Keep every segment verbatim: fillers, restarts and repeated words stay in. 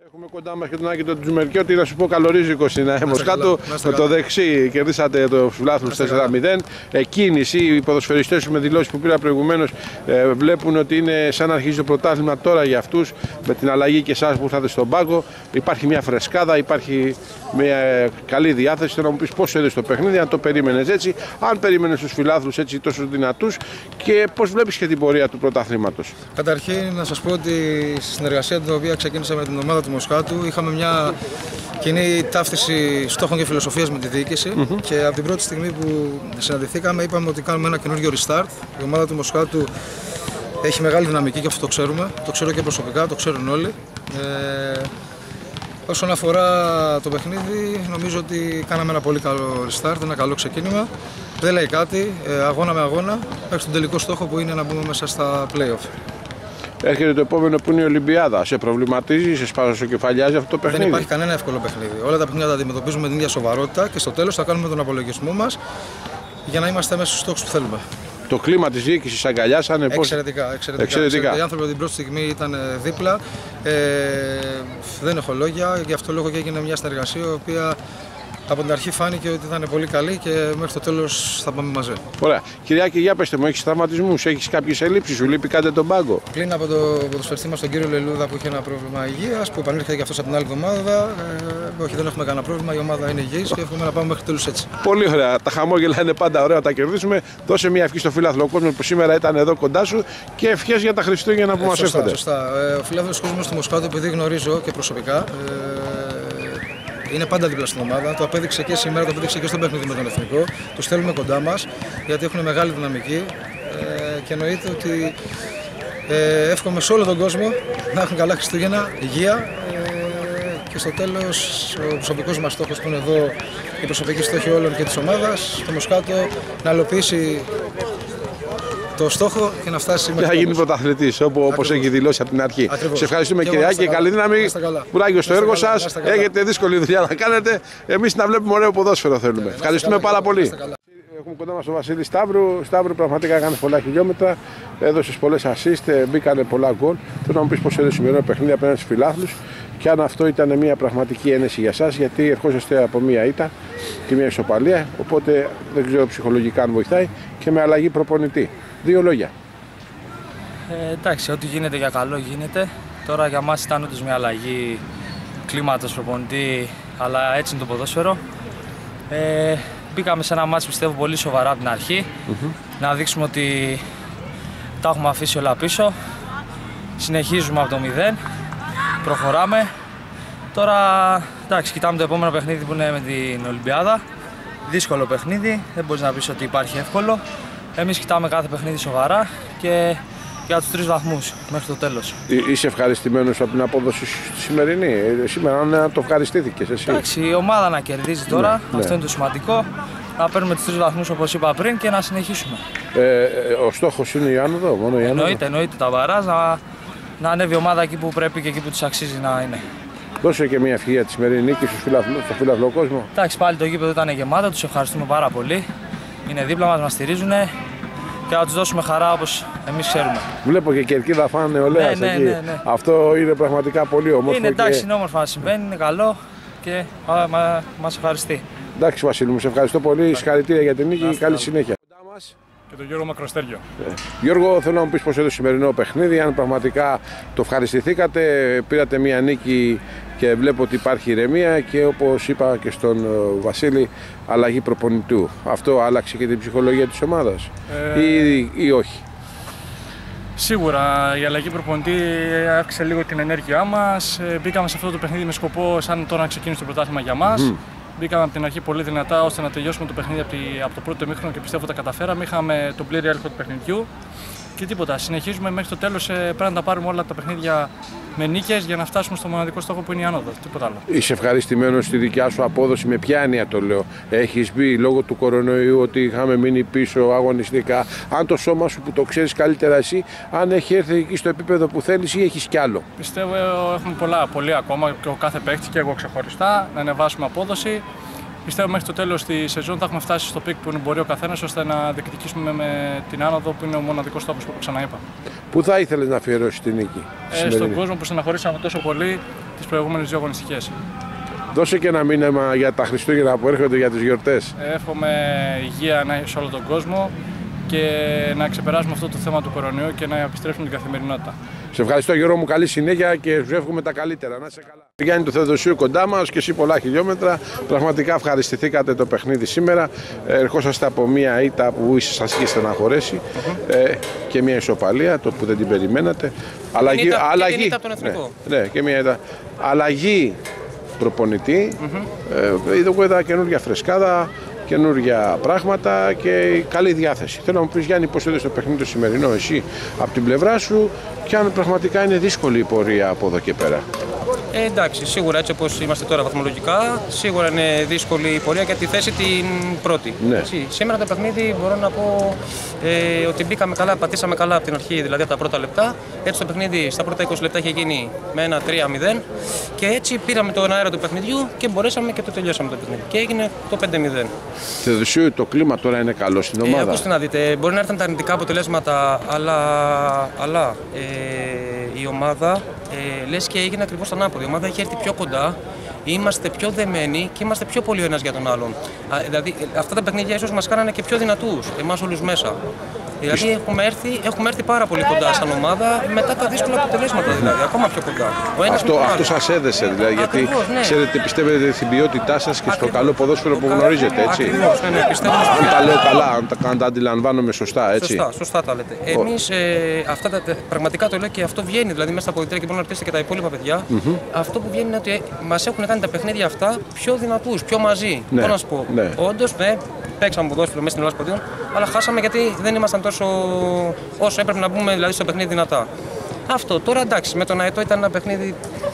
Έχουμε κοντά μας και τον Άκη τον Τζουμερκιώτη, να σου πω καλορίζικο στην ΑΕ Μοσχάτου. Με το δεξί κερδίσατε το φιλάθλους τέσσερα μηδέν. Εκκίνηση, οι ποδοσφαιριστές με δηλώσεις που πήρα προηγουμένως ε, βλέπουν ότι είναι σαν να αρχίζει το πρωτάθλημα τώρα για αυτούς. Με την αλλαγή και εσάς που ήρθατε στον πάγκο. Υπάρχει μια φρεσκάδα, υπάρχει μια καλή διάθεση. Θέλω να μου πεις πώς έδωσες το παιχνίδι, αν το περίμενες έτσι, αν περίμενες τους φιλάθλους έτσι τόσο δυνατούς και πώς βλέπεις και την πορεία του πρωταθλήματος. Καταρχήν να σας πω ότι στη συνεργασία την οποία ξεκίνησα με την ομάδα του Μοσχάτου είχαμε μια κοινή ταύτιση στόχων και φιλοσοφίας με τη διοίκηση mm-hmm. και από την πρώτη στιγμή που συναντηθήκαμε είπαμε ότι κάνουμε ένα καινούργιο restart. Η ομάδα του Μοσχάτου έχει μεγάλη δυναμική και αυτό το ξέρουμε, το ξέρω και προσωπικά, το ξέρουν όλοι. Ε, όσον αφορά το παιχνίδι, νομίζω ότι κάναμε ένα πολύ καλό restart, ένα καλό ξεκίνημα. Δεν λέει κάτι, ε, αγώνα με αγώνα, μέχρι τον τελικό στόχο που είναι να μπούμε μέσα στα play-off. Έρχεται το επόμενο που είναι η Ολυμπιάδα. Σε προβληματίζει, σε σπασοκεφαλιάζει αυτό το παιχνίδι? Δεν υπάρχει κανένα εύκολο παιχνίδι. Όλα τα παιχνίδια τα αντιμετωπίζουμε με την ίδια σοβαρότητα και στο τέλος θα κάνουμε τον απολογισμό μας για να είμαστε μέσα στους στόχους που θέλουμε. Το κλίμα της διοίκησης αγκαλιάσανε πώς? Εξαιρετικά, εξαιρετικά. εξαιρετικά. Οι άνθρωποι την πρώτη στιγμή ήταν δίπλα. Ε, δεν έχω λόγια, γι' αυτό λόγο και έγινε μια συνεργασία η οποία από την αρχή φάνηκε ότι ήταν πολύ καλή και μέχρι το τέλος θα πάμε μαζί. Ωραία. Κυριάκη, για πέστε μου, έχεις τραυματισμούς, έχεις κάποιες ελλείψεις, σου λείπει κάτι τον πάγκο? Πλην από το ποδοσφαιριστή μας τον κύριο Λελούδα που είχε ένα πρόβλημα υγείας, που επανήλθε και αυτός από την άλλη εβδομάδα. Ε, όχι, δεν έχουμε κανένα πρόβλημα, η ομάδα είναι υγιής και εύχομαι να πάμε μέχρι τέλους έτσι. Πολύ ωραία. Τα χαμόγελα είναι πάντα ωραία, τα κερδίσουμε. Δώσε μια ευχή στο φιλάθλο κόσμο που σήμερα ήταν εδώ κοντά σου και ευχές για τα Χριστούγεννα που ε, μας έρχονται. Σωστά. Ε, ο φιλάθλος κόσμος του Μοσχάτου, επειδή γνωρίζω και προσωπικά. Ε, Είναι πάντα δίπλα στην ομάδα, το απέδειξε και σήμερα, το απέδειξε και στο παιχνίδι με τον Εθνικό. Τους θέλουμε κοντά μας γιατί έχουν μεγάλη δυναμική ε, και εννοείται ότι ε, εύχομαι σε όλο τον κόσμο να έχουν καλά Χριστούγεννα, υγεία ε, και στο τέλος ο προσωπικός μας στόχος που είναι εδώ, η προσωπική στόχη όλων και της ομάδας, το Μοσχάτο να υλοποιήσει το στόχο και να φτάσει και θα γίνει πρωταθλητής όπως έχει δηλώσει από την αρχή. Ακριβώς. Σε ευχαριστούμε Κυριάκη και καλή δύναμη. Κουράγιο στο έργο σας. Έχετε δύσκολη δουλειά να κάνετε. Εμείς να βλέπουμε ωραίο ποδόσφαιρο θέλουμε. Ευχαριστούμε πάρα πολύ. Έχουμε κοντά μας τον Βασίλη Σταύρου. Σταύρου, πραγματικά έκανε πολλά χιλιόμετρα. Έδωσε πολλές assist, μπήκανε πολλά γκολ. Θέλω να μου πεις πώς έδωσε σημερινό παιχνίδι απέναντι στους φιλάθλους και αν αυτό ήταν μια πραγματική ένεση για σας, γιατί ερχόσαστε από μια ήττα και μια ισοπαλία. Οπότε δεν ξέρω ψυχολογικά αν βοηθάει και με αλλαγή προπονητή. Δύο λόγια. Ε, εντάξει, ό,τι γίνεται για καλό γίνεται. Τώρα για μας ήταν όντως μια αλλαγή κλίματος προπονητή, αλλά έτσι είναι το ποδόσφαιρο. Ε, μπήκαμε σε ένα μάτς πιστεύω πολύ σοβαρά από την αρχή. Mm-hmm. Να δείξουμε ότι τα έχουμε αφήσει όλα πίσω. Συνεχίζουμε από το μηδέν. Προχωράμε. Τώρα εντάξει, κοιτάμε το επόμενο παιχνίδι που είναι με την Ολυμπιάδα. Δύσκολο παιχνίδι, δεν μπορείς να πεις ότι υπάρχει εύκολο. Εμείς κοιτάμε κάθε παιχνίδι σοβαρά και για τους τρεις βαθμούς μέχρι το τέλος. Είσαι ευχαριστημένος από την απόδοση στη σημερινή? Σήμερα να το ευχαριστήθηκες εσύ? Εντάξει, η ομάδα να κερδίζει τώρα, ναι, αυτό ναι. είναι το σημαντικό. Να παίρνουμε τους τρεις βαθμούς όπως είπα πριν και να συνεχίσουμε. Ε, ο στόχος είναι η άνοδο, μόνο η άνοδο? Εννοείται, εννοείται τα μπαράζ, να, να ανέβει η ομάδα εκεί που πρέπει και εκεί που της αξίζει να είναι. Δώσε και μια ευχή για τη σημερινή νίκη στο φιλαθλό κόσμο. Εντάξει, πάλι το γήπεδο ήταν γεμάτο, τους ευχαριστούμε πάρα πολύ. Είναι δίπλα μας, μας στηρίζουν και να τους δώσουμε χαρά όπως εμείς ξέρουμε. Βλέπω και κερκίδα φάνε νεολαίας ναι, ναι, εκεί. Ναι, ναι. Αυτό είναι πραγματικά πολύ όμορφο. Είναι εντάξει, και... είναι όμορφο να συμβαίνει, είναι καλό και μα, μα, μας ευχαριστεί. Εντάξει Βασίλη μου, σε ευχαριστώ πολύ, συγχαρητήρια για την νίκη και καλή συνέχεια. Και τον Γιώργο Μακροστέργιο. Ε, Γιώργο, θέλω να μου πεις πώς έδωσε σημερινό παιχνίδι, αν πραγματικά το ευχαριστηθήκατε, πήρατε μια νίκη και βλέπω ότι υπάρχει ηρεμία και όπως είπα και στον Βασίλη, αλλαγή προπονητού. Αυτό άλλαξε και την ψυχολογία της ομάδας ε... ή, ή όχι? Σίγουρα η αλλαγή προπονητή αύξησε λίγο την ενέργειά μας. Μπήκαμε σε αυτό το παιχνίδι με σκοπό σαν τώρα να ξεκίνησε το πρωτάθλημα για μας. Mm. Μπήκαμε από την αρχή πολύ δυνατά ώστε να τελειώσουμε το παιχνίδι από το πρώτο ημίχρονο και πιστεύω τα καταφέραμε. Είχαμε τον πλήρη έλεγχο του παιχνιδιού και τίποτα. Συνεχίζουμε μέχρι το τέλος. Πρέπει να τα πάρουμε όλα τα παιχνίδια με νίκες για να φτάσουμε στο μοναδικό στόχο που είναι η άνοδος. Τίποτα άλλο. Είσαι ευχαριστημένος στη δικιά σου απόδοση? Με ποια έννοια το λέω? Έχεις πει λόγω του κορονοϊού ότι είχαμε μείνει πίσω αγωνιστικά? Αν το σώμα σου που το ξέρεις καλύτερα εσύ, αν έχει έρθει εκεί στο επίπεδο που θέλεις ή έχεις κι άλλο? Πιστεύω έχουμε πολλά, πολύ ακόμα και ο κάθε παίκτη και εγώ ξεχωριστά να ανεβάσουμε απόδοση. Πιστεύω μέχρι το τέλος της σεζόν θα έχουμε φτάσει στο πικ που μπορεί ο καθένας ώστε να διεκδικήσουμε με την άνοδο που είναι ο μοναδικός στόχος που ξαναείπα. Πού θα ήθελες να αφιερώσεις τη νίκη? Ε, στον κόσμο που στεναχωρήσαμε τόσο πολύ, τις προηγούμενες δύο αγωνιστικές. Δώσε και ένα μήνυμα για τα Χριστούγεννα που έρχονται, για τις γιορτές. Εύχομαι υγεία σε όλο τον κόσμο και να ξεπεράσουμε αυτό το θέμα του κορονοϊού και να επιστρέψουμε την καθημερινότητα. Σε ευχαριστώ Γιώργο μου, καλή συνέχεια και σου εύχομαι τα καλύτερα. Να είσαι καλά. Γιάννη του Θεοδοσίου κοντά μας και εσύ πολλά χιλιόμετρα. Πραγματικά ευχαριστηθήκατε το παιχνίδι σήμερα. Ερχόσαστε από μια ήττα που ίσως σας είχε στεναχωρέσει mm-hmm. ε, και μια ισοπαλία, το που δεν την περιμένατε. Αλλαγή, ήττα, αλλαγή, και ήττα από τον Εθνικό. Ναι, ναι, και μια ήττα. Αλλαγή προπονητή. Mm-hmm. Ε, είδω εδώ καινούργια φρεσκάδα, καινούργια πράγματα και καλή διάθεση. Θέλω να μου πεις Γιάννη, πώς είδες το παιχνίδι το σημερινό εσύ από την πλευρά σου και αν πραγματικά είναι δύσκολη η πορεία από εδώ και πέρα. Ε, εντάξει, σίγουρα έτσι όπως είμαστε τώρα βαθμολογικά, σίγουρα είναι δύσκολη η πορεία για τη θέση την πρώτη. Ναι. Έτσι, σήμερα το παιχνίδι μπορώ να πω ε, ότι μπήκαμε καλά, πατήσαμε καλά από την αρχή, δηλαδή από τα πρώτα λεπτά. Έτσι το παιχνίδι στα πρώτα είκοσι λεπτά είχε γίνει με ένα τρία μηδέν και έτσι πήραμε τον αέρα του παιχνιδιού και μπορέσαμε και το τελειώσαμε το παιχνίδι. Και έγινε το πέντε μηδέν. Θεοδοσίου, το κλίμα τώρα είναι καλό στην ομάδα. Ε, ακούστε να δείτε, μπορεί να έρθουν τα αρνητικά αποτελέσματα, αλλά, αλλά ε, η ομάδα ε, λες και έγινε ακριβώς τον άποδο. Η ομάδα έχει έρθει πιο κοντά, είμαστε πιο δεμένοι και είμαστε πιο πολύ ο ένας για τον άλλον. Α, δηλαδή, αυτά τα παιχνίδια ίσως μας κάνανε και πιο δυνατούς, εμάς όλους μέσα. Δηλαδή έχουμε έρθει, έχουμε έρθει πάρα πολύ κοντά σαν ομάδα μετά τα δύσκολα αποτελέσματα, δηλαδή, ακόμα πιο κοντά. Ο ένας αυτό αυτό σας έδεσε, δηλαδή, γιατί ακριβώς, ναι. Ξέρετε, πιστεύετε στην ποιότητά σας και στο Ακριβώς. καλό ποδόσφαιρο που γνωρίζετε, έτσι. Ακριβώς, ναι, ναι, πιστεύω. Αν τα λέω καλά, αν τα, αν τα αντιλαμβάνομαι σωστά, έτσι. Σωστά, σωστά τα λέτε. Εμείς ε, αυτά τα, πραγματικά το λέω και αυτό βγαίνει, δηλαδή μέσα στα αποδυτήρια και μπορούν να ρωτήσετε και τα υπόλοιπα παιδιά. Mm-hmm. Αυτό που βγαίνει είναι ότι μας έχουν κάνει τα παιχνίδια αυτά πιο δυνατούς, πιο μαζί. Ναι, να σου πω. ναι. Όντως, ναι, παίξαμε ποδόσφαιρο μέσα στην Ελλάδα Σποντίων, αλλά χάσαμε γιατί δεν ήμασταν τόσο όσο έπρεπε να μπούμε δηλαδή, στο παιχνίδι δυνατά. Αυτό τώρα εντάξει, με τον Αετό ήταν ένα παιχνίδι.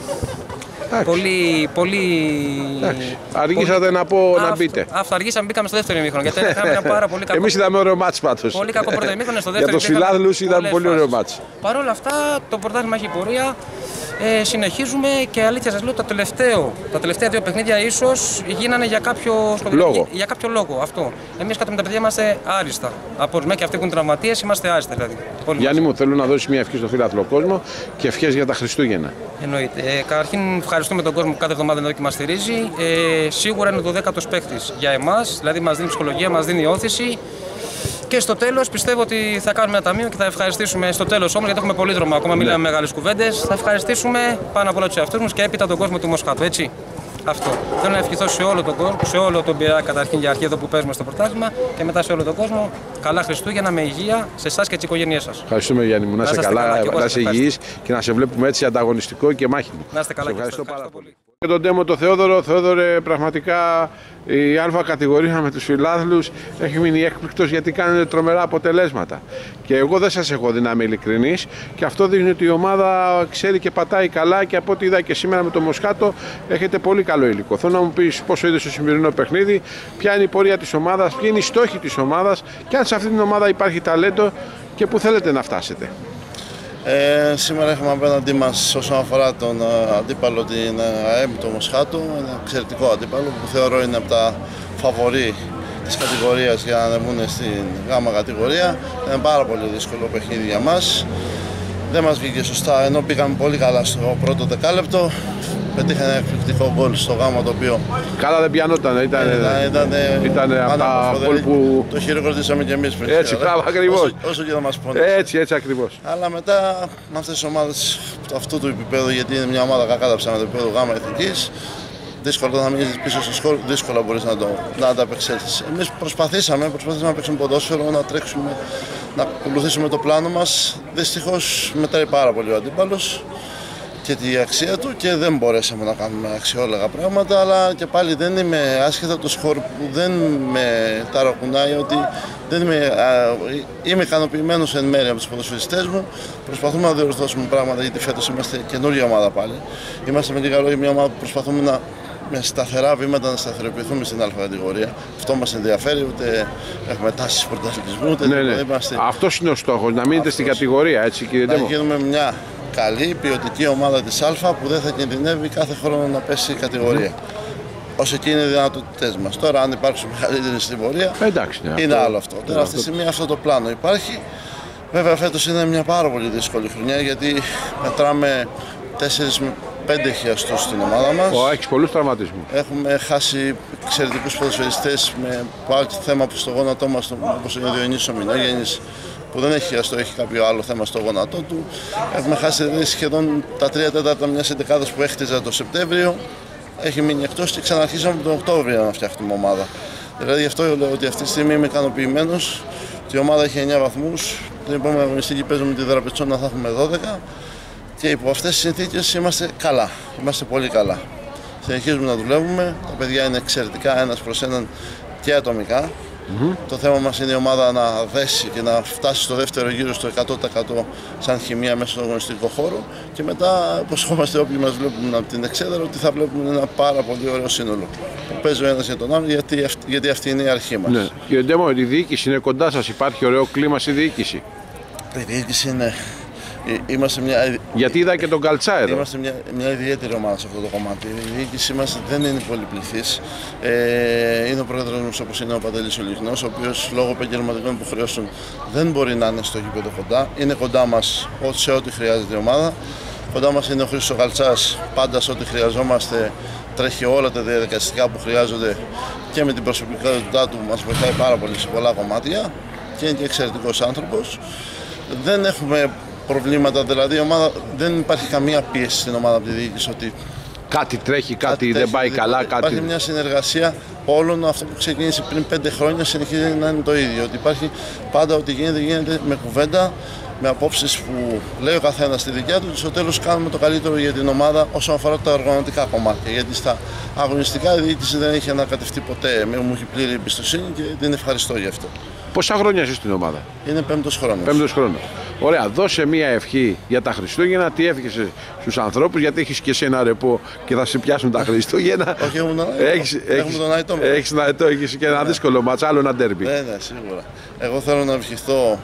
Εντάξει. Πολύ, πολύ. Εντάξει. Αργήσατε πολύ... να πω αυτό, να μπείτε. Αυτό, αργήσαμε, μπήκαμε στο δεύτερο ημίχρονο. Γιατί είχαμε ένα πάρα πολύ κακό. Εμείς είδαμε ωραίο μάτς πάντως. Πολύ κακό πρώτο ημίχρονο στο δεύτερο. Για τους φιλάθλους ήταν πολύ ωραίο μάτς. Παρ' όλα αυτά το πρωτάθλημα έχει πορεία. Ε, συνεχίζουμε και αλήθεια σας λέω τα, τελευταίο, τα τελευταία δύο παιχνίδια ίσως γίνανε για κάποιο λόγο. Για, για κάποιο λόγο αυτό. Εμείς κάτω με τα παιδιά είμαστε άριστα. Από ορισμένα και αυτοί που είναι τραυματίες είμαστε άριστα δηλαδή. Γιάννη μου, θέλω να δώσεις μια ευχή στο φιλάθλο κόσμο και ευχές για τα Χριστούγεννα. Εννοείται. Ε, καταρχήν ευχαριστούμε τον κόσμο που κάθε εβδομάδα είναι εδώ και μας στηρίζει. Ε, σίγουρα είναι το δέκατος παίκτης για εμάς, δηλαδή μας δίνει ψυχολογία, μας δίνει όθηση. Και στο τέλος πιστεύω ότι θα κάνουμε ένα ταμείο και θα ευχαριστήσουμε στο τέλος όμως, γιατί έχουμε πολύ δρόμο ακόμα, ναι. Μιλάμε μεγάλες κουβέντες. Θα ευχαριστήσουμε πάνω απ' όλα τους εαυτούς μας και έπειτα τον κόσμο του Μοσχάτου, έτσι. Αυτό. Θέλω να ευχηθώ σε όλο τον κόσμο, σε όλο τον Πειραιά καταρχήν για αρχή εδώ που παίζουμε στο πρωτάθλημα και μετά σε όλο τον κόσμο. Καλά Χριστούγεννα με υγεία σε εσάς και τις οικογένειές σας. Ευχαριστούμε Γιάννη μου, να είστε καλά, καλά να είσαι υγιής και να σε βλέπουμε έτσι ανταγωνιστικό και μάχημο. Να είστε καλά, σε ευχαριστώ, ευχαριστώ πάρα πολύ. Και τον Τέμο το Θεόδωρο, Θεόδωρε, πραγματικά η Α κατηγορία με τους φιλάθλους έχει μείνει έκπληκτος γιατί κάνετε τρομερά αποτελέσματα. Και εγώ δεν σας έχω δει να είμαι ειλικρινής και αυτό δείχνει ότι η ομάδα ξέρει και πατάει καλά και από ό,τι είδα και σήμερα με το Μοσχάτο έχετε πολύ καλό υλικό. Θέλω να μου πεις πόσο είδες το σημερινό παιχνίδι, ποια είναι η πορεία της ομάδας, ποια είναι η στόχη της ομάδας και αν σε αυτή την ομάδα υπάρχει ταλέντο και πού θέλετε να φτάσετε. Ε, σήμερα έχουμε απέναντί μας όσον αφορά τον uh, αντίπαλο την ΑΕΜ, το Μοσχάτο, ένα εξαιρετικό αντίπαλο που θεωρώ είναι από τα φαβορί της κατηγορίας για να ανεβούν στην γάμα κατηγορία. Είναι πάρα πολύ δύσκολο παιχνίδι για μας. Δεν μας βγήκε σωστά, ενώ πήγαμε πολύ καλά στο πρώτο δεκάλεπτο. Πετύχανε ένα εκπληκτικό γκολ στο γάμα το οποίο. Καλά δεν πιανόταν, ήταν. Ήταν, ήταν από τα γκολ που. Το χειροκροτήσαμε κι εμείς πριν. Έτσι, πράγμα ακριβώς. Όσο, όσο και να μας πονέσει. Έτσι, έτσι ακριβώς. Αλλά μετά με αυτές τις ομάδες αυτού του επίπεδου, γιατί είναι μια ομάδα κακάδαψα με το επίπεδο γάμα εθνικής, δύσκολο να μείνεις πίσω στο σκορ, δύσκολα μπορείς να, το, να ανταπεξέλθεις. Εμείς προσπαθήσαμε, προσπαθήσαμε να παίξουμε ποδόσφαιρο, να τρέξουμε, να ακολουθήσουμε το πλάνο μας. Δυστυχώς μετράει πάρα πολύ ο αντίπαλος και τη αξία του και δεν μπορέσαμε να κάνουμε αξιόλογα πράγματα, αλλά και πάλι δεν είμαι άσχετα από το σκορ που δεν με ταρακουνάει, ότι δεν είμαι, α, είμαι ικανοποιημένος εν μέρει από τους ποδοσφαιριστές μου. Προσπαθούμε να διορθώσουμε πράγματα γιατί φέτος είμαστε καινούργια ομάδα πάλι. Είμαστε με λίγα λόγια μια ομάδα που προσπαθούμε να με σταθερά βήματα να σταθεροποιηθούμε στην Α κατηγορία. Αυτό μας ενδιαφέρει, ούτε έχουμε τάσεις πρωταθλητισμού, ούτε ναι, ναι. είμαστε. Αυτός είναι ο στόχος, να μείνετε αυτός, στην κατηγορία, έτσι κύριε Τέμο. Να γίνουμε μια καλή ποιοτική ομάδα της Α που δεν θα κινδυνεύει κάθε χρόνο να πέσει η κατηγορία. Mm. Όσο εκεί είναι οι δυνατότητές μας. Τώρα, αν υπάρξουν μεγαλύτερες στην πορεία, εντάξει, ναι, είναι αυτό, άλλο αυτό. Τώρα, αυτή τη στιγμή αυτό το πλάνο υπάρχει. Βέβαια, φέτος είναι μια πάρα πολύ δύσκολη χρονιά γιατί μετράμε τέσσερις πέντε χιαστούς στην ομάδα μας. Oh, έχεις πολλούς τραυματισμούς. Έχουμε χάσει εξαιρετικούς ποδοσφαιριστές με θέμα στο γόνατό μας, όπως είναι ο Διονύσης ο Μινόγεννης, που δεν έχει χιαστό, έχει κάποιο άλλο θέμα στο γόνατό του. Έχουμε χάσει δηλαδή, σχεδόν τα τρία τέταρτα μιας εντεκάδας που έχτιζα το Σεπτέμβριο. Έχει μείνει εκτός και ξαναρχίσαμε τον Οκτώβριο να φτιάχνουμε ομάδα. Δηλαδή γι' αυτό λέω ότι αυτή τη στιγμή είμαι ικανοποιημένος. Η ομάδα έχει εννιά βαθμούς. Την επόμενη αγωνιστική παίζουμε τη Δραπετσόνα, θα έχουμε δώδεκα. Και υπό αυτές τις συνθήκες είμαστε καλά. Είμαστε πολύ καλά. Συνεχίζουμε να δουλεύουμε. Τα παιδιά είναι εξαιρετικά ένας προς έναν και ατομικά. Mm-hmm. Το θέμα μας είναι η ομάδα να δέσει και να φτάσει στο δεύτερο γύρο στο εκατό τοις εκατό σαν χημεία μέσα στον αγωνιστικό χώρο και μετά υποσχόμαστε όποιοι μας βλέπουν από την εξέδρα ότι θα βλέπουμε ένα πάρα πολύ ωραίο σύνολο που παίζει ο ένας για τον άλλο, γιατί, γιατί αυτή είναι η αρχή μας. Ναι. Κύριε Ντέμο, η διοίκηση είναι κοντά σας, υπάρχει ωραίο κλίμα στη διοίκηση. Η διοίκηση είναι... Είμαστε μια... Γιατί είδα και τον Καλτσά εδώ. Είμαστε μια, μια ιδιαίτερη ομάδα σε αυτό το κομμάτι. Η διοίκησή μας δεν είναι πολυπληθής. Ε, είναι ο πρόεδρος μας, όπως είναι ο Παντελής ο Λιχνός, ο οποίος λόγω επαγγελματικών υποχρεώσεων δεν μπορεί να είναι στο γήπεδο κοντά. Είναι κοντά μας σε ό,τι χρειάζεται η ομάδα. Κοντά μας είναι ο Χρήστος Καλτσάς, πάντα σε ό,τι χρειαζόμαστε. Τρέχει όλα τα διαδικαστικά που χρειάζονται και με την προσωπικότητά του μας βοηθάει πάρα πολύ σε πολλά κομμάτια και είναι και εξαιρετικός άνθρωπος. Δεν έχουμε προβλήματα, δηλαδή η ομάδα, δεν υπάρχει καμία πίεση στην ομάδα από τη διοίκηση ότι κάτι τρέχει, κάτι, κάτι δεν πάει δεν καλά. Υπάρχει κάτι... μια συνεργασία όλων, αυτό που ξεκίνησε πριν πέντε χρόνια συνεχίζει να είναι το ίδιο. Ότι υπάρχει πάντα ότι γίνεται, γίνεται με κουβέντα, με απόψεις που λέει ο καθένας στη δικιά του και στο τέλος κάνουμε το καλύτερο για την ομάδα όσον αφορά τα οργανωτικά κομμάτια. Γιατί στα αγωνιστικά η διοίκηση δεν έχει ανακατευτεί ποτέ. Μου έχει πλήρη εμπιστοσύνη και την ευχαριστώ γι' αυτό. Πόσα χρόνια είσαι στην ομάδα? Είναι πέμπτος χρόνος. Πέμπτος χρόνος. Ωραία, δώσε μία ευχή για τα Χριστούγεννα. Τι εύχεσαι στους ανθρώπους, γιατί έχεις και εσύ ένα ρεπό και θα σε πιάσουν τα Χριστούγεννα. Όχι, έχουμε τον έχεις, έχεις, τον Αετό. Έχεις τον Αετό, έχεις και ένα ναι. δύσκολο μάτς, άλλο ένα ντέρμπι. Ναι, ναι, σίγουρα. Εγώ θέλω να ευχηθώ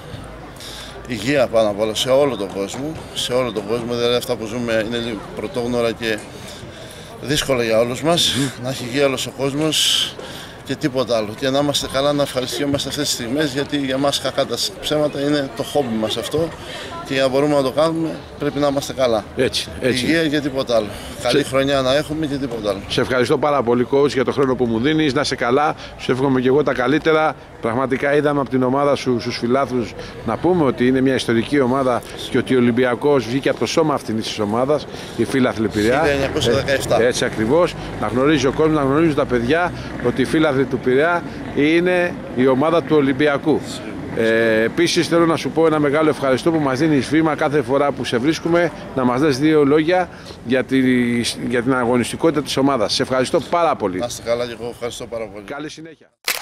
υγεία πάνω απ' όλα σε όλο τον κόσμο. Σε όλο τον κόσμο, δηλαδή αυτά που ζούμε είναι λίγο πρωτόγνωρα και δύσκολα για όλους μας. Mm. Να έχει υγεία όλος ο κόσμος και τίποτα άλλο. Και να είμαστε καλά, να ευχαριστιόμαστε αυτές τις στιγμές, γιατί για μας κακά τα ψέματα είναι το χόμπι μας αυτό και για να μπορούμε να το κάνουμε πρέπει να είμαστε καλά. Έτσι, έτσι. Υγεία και τίποτα άλλο. Καλή σε... χρονιά να έχουμε και τίποτα άλλο. Σε ευχαριστώ πάρα πολύ, coach, για το χρόνο που μου δίνεις. Να είσαι καλά. Σου εύχομαι και εγώ τα καλύτερα. Πραγματικά είδαμε από την ομάδα σου, στους φιλάθλους, να πούμε ότι είναι μια ιστορική ομάδα και ότι ο Ολυμπιακός βγήκε από το σώμα αυτής της ομάδας, η φίλαθλοι Πειραιά. χίλια εννιακόσια δεκαεπτά. Ε, έτσι ακριβώς. Να γνωρίζει ο κόσμος, να γνωρίζουν τα παιδιά ότι οι φίλαθλοι του Πειραιά είναι η ομάδα του Ολυμπιακού. Ε, επίσης θέλω να σου πω ένα μεγάλο ευχαριστώ που μας δίνεις βήμα κάθε φορά που σε βρίσκουμε, να μας λες δύο λόγια για, τη, για την αγωνιστικότητα της ομάδας. Σε ευχαριστώ πάρα πολύ. Να είστε καλά και εγώ ευχαριστώ πάρα πολύ. Καλή συνέχεια.